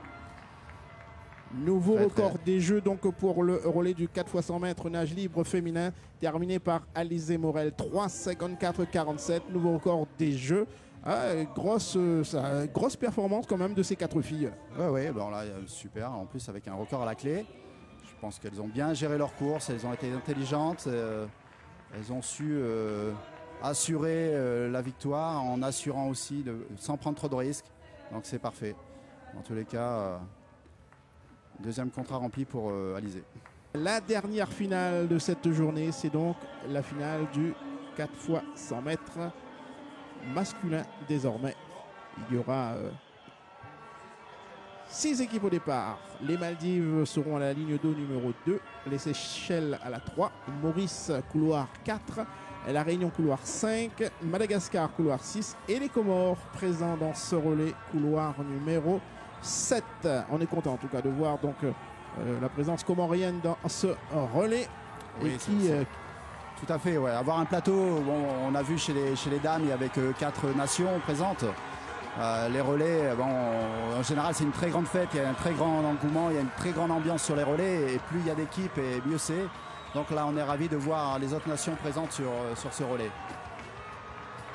Nouveau record des Jeux donc pour le relais du 4x100 mètres nage libre féminin, terminé par Alizé Morel, 3,54,47. Nouveau record des Jeux. Ah, grosse performance quand même de ces 4 filles.
Oui, bon là, super. En plus, avec un record à la clé. Je pense qu'elles ont bien géré leur course. Elles ont été intelligentes. Elles ont su assurer la victoire en assurant aussi sans prendre trop de risques. Donc c'est parfait. Dans tous les cas, deuxième contrat rempli pour Alizé.
La dernière finale de cette journée, c'est donc la finale du 4x100 mètres masculin désormais. Il y aura 6 équipes au départ. Les Maldives seront à la ligne d'eau numéro 2, les Seychelles à la 3, Maurice couloir 4, la Réunion couloir 5, Madagascar couloir 6 et les Comores présents dans ce relais couloir numéro 7. On est content en tout cas de voir donc la présence comorienne dans ce relais.
Oui,
et qui
tout à fait, ouais. Avoir un plateau, bon, on a vu chez les dames, il y avait que 4 nations présentes. Les relais, bon, en général, c'est une très grande fête, il y a un très grand engouement, il y a une très grande ambiance sur les relais, et plus il y a d'équipes, et mieux c'est. Donc là, on est ravis de voir les autres nations présentes sur ce relais.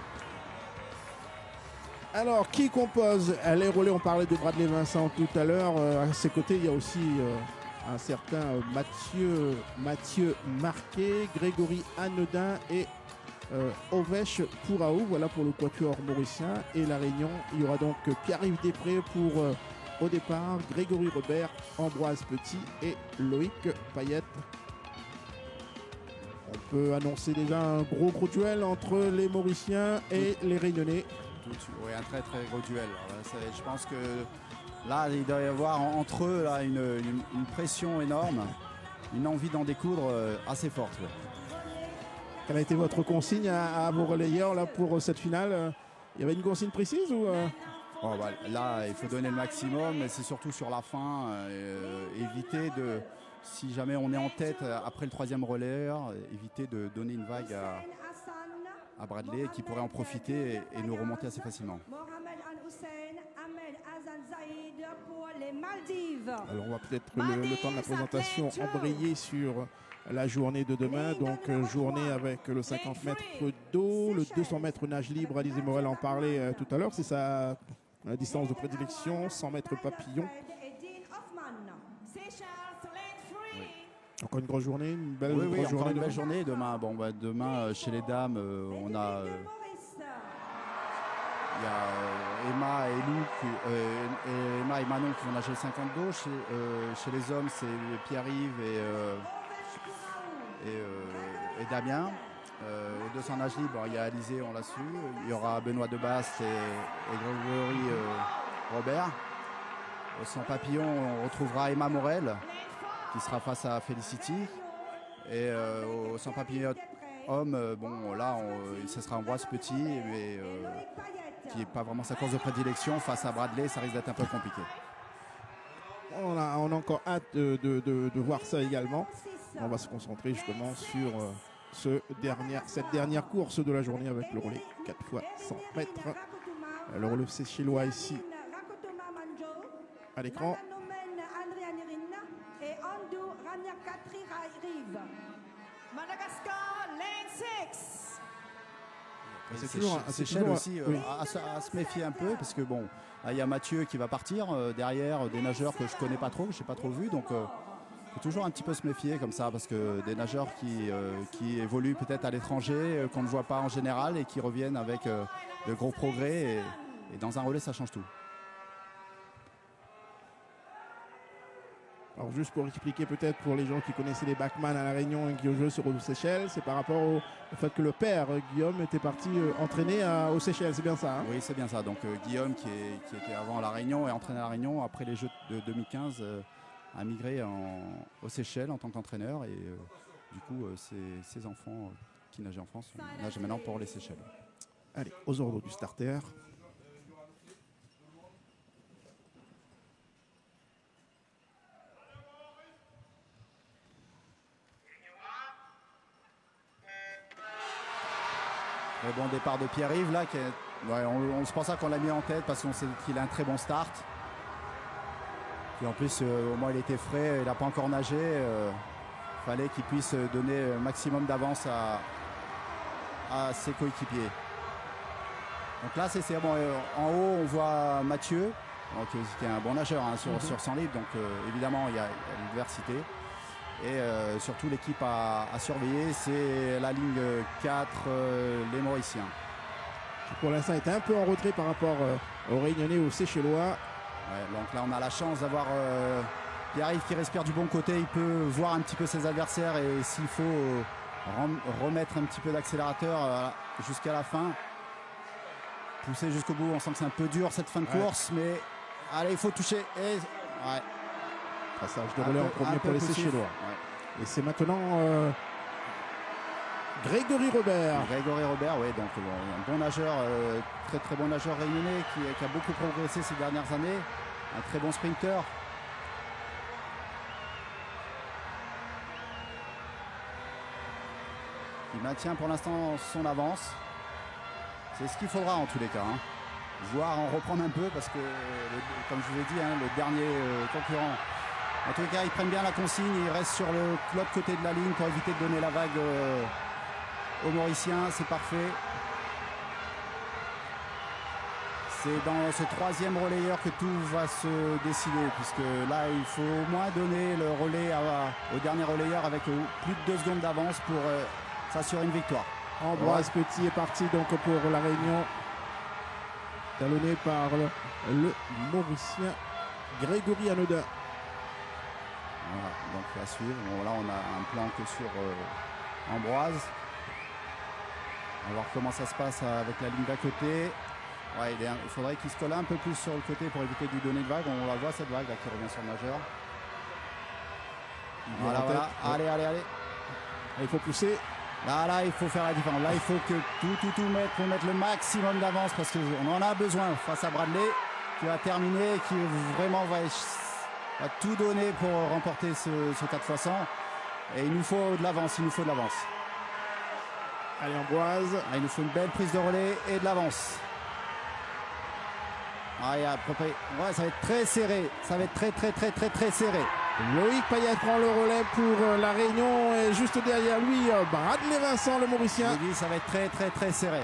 Alors, qui compose les relais? On parlait de Bradley Vincent tout à l'heure. À ses côtés, il y a aussi un certain Mathieu Marquet, Grégory Anodin et Ovèche Pouraou. Voilà pour le quatuor mauricien. Et la Réunion, il y aura donc Pierre-Yves Després pour au départ, Grégory Robert, Ambroise Petit et Loïc Payette. On peut annoncer déjà un gros duel entre les Mauriciens et les Réunionnais.
Oui, un très gros duel. Je pense que là, il doit y avoir entre eux là, une pression énorme, une envie d'en découdre assez forte. Ouais.
Quelle a été votre consigne à vos relayeurs là, pour cette finale? Il y avait une consigne précise ou
là, il faut donner le maximum, mais c'est surtout sur la fin, éviter de, si jamais on est en tête après le troisième relayeur, éviter de donner une vague à Bradley qui pourrait en profiter et nous remonter assez facilement.
Alors on va peut-être le temps de la présentation embrayer sur la journée de demain. Donc journée avec le 50 mètres d'eau, le 200 mètres nage libre. Alizé Morel en parlait tout à l'heure. C'est sa distance de prédilection, 100 mètres papillon. Encore une grosse journée, une belle journée.
Une belle journée demain. Demain chez les dames, on a il y a Emma et Manon qui vont nager le 50 d'eau. Chez les hommes, c'est Pierre-Yves et Damien. Au 200 nage libre, il y a Alizé, on l'a su. Il y aura Benoît Debaste et Grégory Robert. Au 100 papillon, on retrouvera Emma Morel qui sera face à Felicity. Et au 100 papillon homme, ce sera Ambroise Petit, mais qui n'est pas vraiment sa course de prédilection. Face à Bradley, ça risque d'être un peu compliqué.
On a encore hâte de voir ça également. On va se concentrer justement sur cette dernière course de la journée avec le relais 4 fois 100 mètres. Le relais séchellois ici à l'écran.
Madagascar, lane 6.
C'est toujours aussi à se méfier un peu parce que il y a Mathieu qui va partir derrière des nageurs que je connais pas trop, que je n'ai pas trop vu, donc faut toujours un petit peu se méfier comme ça parce que des nageurs qui évoluent peut-être à l'étranger, qu'on ne voit pas en général et qui reviennent avec de gros progrès et dans un relais ça change tout.
Alors juste pour expliquer peut-être pour les gens qui connaissaient les backman à La Réunion et qui ont joué sur aux Seychelles, c'est par rapport au fait que le père Guillaume était parti entraîner aux Seychelles, c'est bien ça hein?
Oui, c'est bien ça. Donc Guillaume qui était avant à La Réunion et entraîné à La Réunion, après les Jeux de 2015, a migré aux Seychelles en tant qu'entraîneur et du coup ses enfants qui nageaient en France nagent maintenant pour les Seychelles.
Allez, aux ordres du starter.
Le bon départ de Pierre-Yves là, c'est pour ça qu'on l'a mis en tête parce qu'on sait qu'il a un très bon start. Et en plus au moins il était frais, il n'a pas encore nagé. Fallait qu'il puisse donner un maximum d'avance à ses coéquipiers. Donc là c'est bon, en haut on voit Mathieu, qui est un bon nageur hein, sur 100 libre, donc évidemment il y a l'adversité. Et surtout l'équipe à surveiller, c'est la ligne 4, les Mauriciens.
Pour l'instant, il était un peu en retrait par rapport aux Réunionnais, aux Seychellois.
Ouais, donc là, on a la chance d'avoir Pierre-Yves qui respire du bon côté. Il peut voir un petit peu ses adversaires et s'il faut remettre un petit peu d'accélérateur jusqu'à la fin. Pousser jusqu'au bout, on sent que c'est un peu dur cette fin de course, mais allez, il faut toucher.
Passage de relais en premier pour les Seychellois. Ouais. Et c'est maintenant Grégory Robert.
Grégory Robert, oui, donc un bon nageur, très bon nageur réunionnais qui a beaucoup progressé ces dernières années. Un très bon sprinter. Il maintient pour l'instant son avance. C'est ce qu'il faudra en tous les cas. Hein. Voire en reprendre un peu parce que, comme je vous ai dit, hein, le dernier concurrent. En tous les cas, ils prennent bien la consigne, ils restent sur l'autre côté de la ligne pour éviter de donner la vague aux Mauriciens. C'est parfait. c'est dans ce troisième relayeur que tout va se décider, puisque là, il faut au moins donner le relais au dernier relayeur avec plus de 2 secondes d'avance pour s'assurer une victoire.
Ambroise Petit est parti donc pour la Réunion, talonné par le Mauricien Grégory Anodin.
Voilà, donc à suivre. Bon, là, on a un plan que sur Ambroise. On va voir comment ça se passe avec la ligne d'à côté. Ouais, il faudrait qu'il se colle un peu plus sur le côté pour éviter de lui donner une vague. On la voit cette vague là qui revient sur le nageur. Voilà, voilà. Allez, allez, allez.
Il faut pousser.
Là, il faut faire la différence. Là, il faut que tout mettre pour mettre le maximum d'avance parce qu'on en a besoin face à Bradley qui va terminer, qui vraiment va tout donner pour remporter ce 4x100. Et il nous faut de l'avance,
Allez, Ambroise.
Il nous faut une belle prise de relais et de l'avance. Ouais, ça va être très serré. Ça va être très serré.
Loïc Payet prend le relais pour la Réunion et juste derrière lui, Bradley Vincent, le Mauricien.
Je dis, ça va être très serré.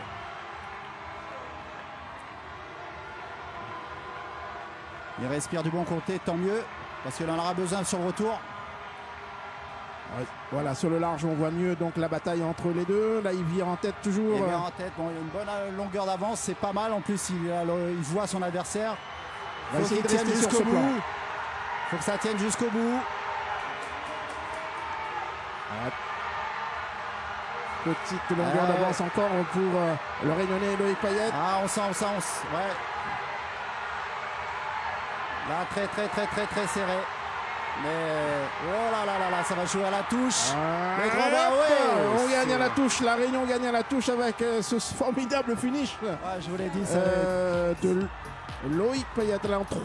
Il respire du bon côté, tant mieux, parce qu'il en aura besoin sur le retour.
Voilà, sur le large, on voit mieux donc la bataille entre les deux. Là, il vire en tête toujours.
Il vire en tête. Bon, il a une bonne longueur d'avance, c'est pas mal. En plus, il voit son adversaire. Il faut qu'il tienne jusqu'au bout. Il faut que ça tienne jusqu'au bout.
Petite longueur d'avance encore pour le Réunionnais Loïc Payet.
Ah, on sent. Ouais. Là, très serré. Mais oh là, ça va jouer à la touche.
On gagne à la touche. La Réunion gagne à la touche avec ce formidable finish.
Ouais, je vous l'ai dit. Ça
de Loïc Payet là en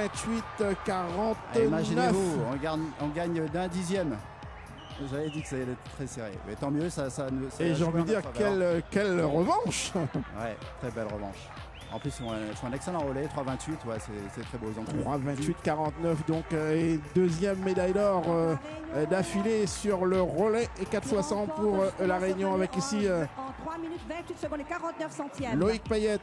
3:28:49.
Imaginez-vous, on gagne d'un dixième. J'avais dit que ça allait être très serré. Mais tant mieux, ça
et j'ai envie de dire quelle revanche.
Ouais, très belle revanche. En plus, ils font un excellent relais, 3:28, ouais, c'est très beau.
3:28:49, donc et deuxième médaille d'or d'affilée sur le relais et 4x100 pour la Réunion avec ici
En 3 minutes 28 secondes et 49 centièmes.
Loïc Payet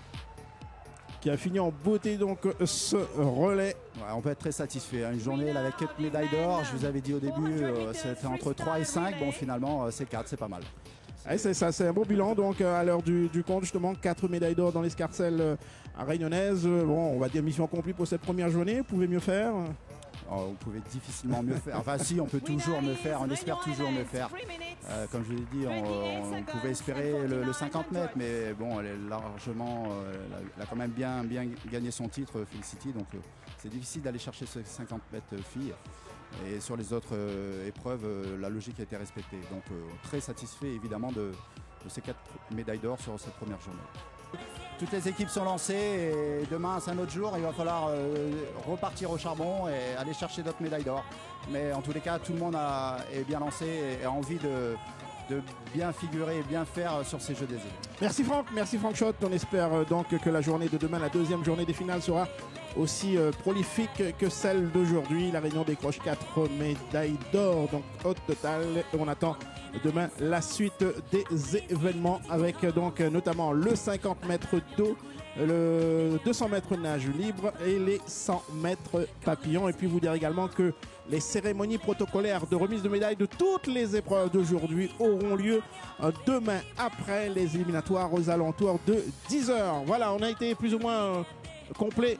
qui a fini en beauté donc ce relais.
Ouais, on peut être très satisfait. Une journée là, avec 4 médailles d'or, je vous avais dit au début, c'était entre 3 et 5. Bon, finalement, c'est 4, c'est pas mal.
C'est ça, c'est un beau bilan donc à l'heure du compte, justement 4 médailles d'or dans l'escarcelle réunionnaise. Bon, on va dire mission accomplie pour cette première journée. Vous pouvez mieux faire?
On pouvait difficilement mieux faire. Enfin si, on peut toujours mieux faire, on espère toujours mieux faire. Comme je vous l'ai dit, on pouvait espérer le 50 mètres, mais bon, elle est largement, elle a quand même bien gagné son titre, Felicity, donc c'est difficile d'aller chercher ce 50 mètres filles. Et sur les autres épreuves, la logique a été respectée. Donc très satisfait évidemment de ces 4 médailles d'or sur cette première journée. Toutes les équipes sont lancées et demain c'est un autre jour. Il va falloir repartir au charbon et aller chercher d'autres médailles d'or. Mais en tous les cas, tout le monde est bien lancé et a envie de bien figurer et bien faire sur ces Jeux des îles.
Merci Franck Schott. On espère donc que la journée de demain, la deuxième journée des finales, sera aussi prolifique que celle d'aujourd'hui. La Réunion décroche 4 médailles d'or donc au total. On attend demain la suite des événements avec donc notamment le 50 mètres d'eau, le 200 mètres nage libre et les 100 mètres papillon. Et puis vous dire également que les cérémonies protocolaires de remise de médailles de toutes les épreuves d'aujourd'hui auront lieu demain après les éliminatoires aux alentours de 10h. Voilà, on a été plus ou moins complet.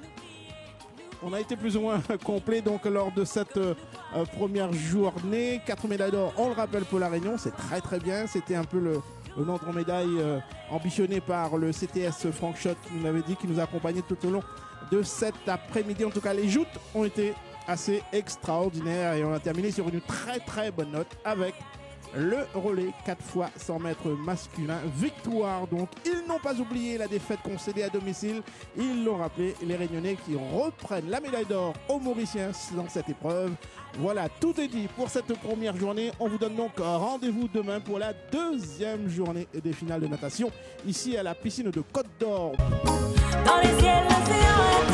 Donc lors de cette première journée. 4 médailles d'or, on le rappelle, pour la Réunion, c'est très bien. C'était un peu le nombre de médailles ambitionné par le CTS Franck Schott qui nous avait dit, qui nous a accompagnés tout au long de cet après-midi. En tout cas, les joutes ont été assez extraordinaires et on a terminé sur une très bonne note avec le relais 4x100 mètres masculin. Victoire donc. Ils n'ont pas oublié la défaite concédée à domicile. Ils l'ont rappelé, les Réunionnais qui reprennent la médaille d'or aux Mauriciens dans cette épreuve. Voilà, tout est dit pour cette première journée. On vous donne donc rendez-vous demain pour la deuxième journée des finales de natation ici à la piscine de Côte d'Or.
Dans les ciels, l'océan